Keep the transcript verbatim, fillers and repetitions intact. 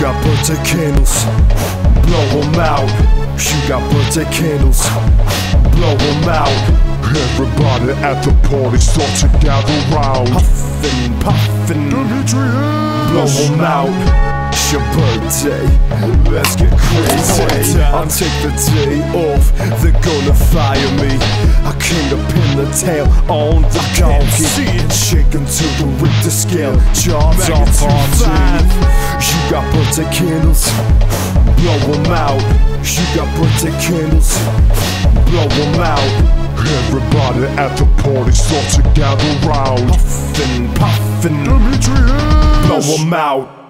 got birthday candles, blow them out. You got birthday candles, blow them out. Everybody at the party start to gather round. Puffin', puffin', Demetrius, blow them out. It's your birthday, let's get crazy. I'll take the day off, they're gonna fire me. I came to pin the tail on the donkey, shaking to the Richter scale, jobs on party. You got birthday candles, blow them out. You got birthday candles, blow them out. everybody at the party start to gather round. Puffin', puffin', Demetrius, blow them out.